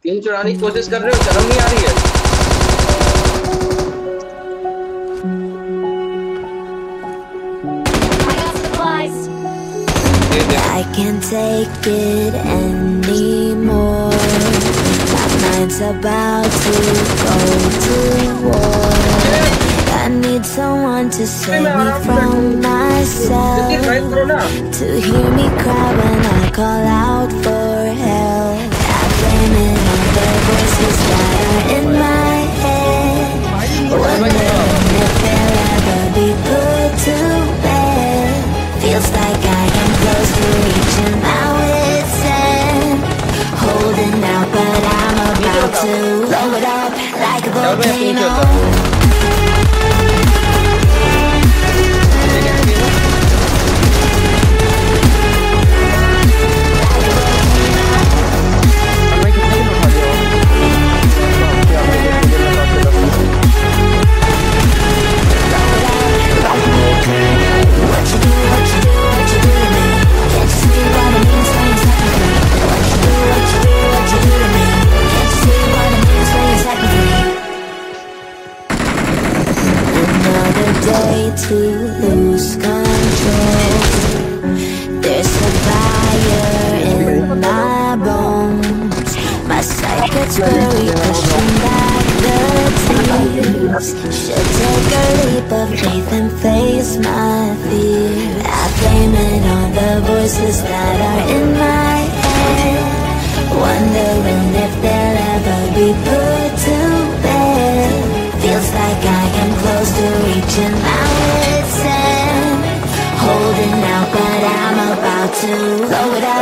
तीन चुराने की कोशिश कर रहे हो, शर्म नहीं आ रही है? I can't take it anymore. My mind's about to go to war. I need someone to save me from myself, to hear me cry when I call out for help. I blame it on the voices that are in my head, wondering if they'll ever be put to bed. Feels like I am close to reaching my wit's end, holding out but I'm about to blow it up like a volcano. To lose control, there's a fire in my bones. My sight gets blurry, pushing back the tears. Should take a leap of faith and face my fear. I blame it on the voices that are in my head, wondering if they'll ever be put to bed. Feels like I am close to reaching my wit's end, holding out but I'm about to blow it up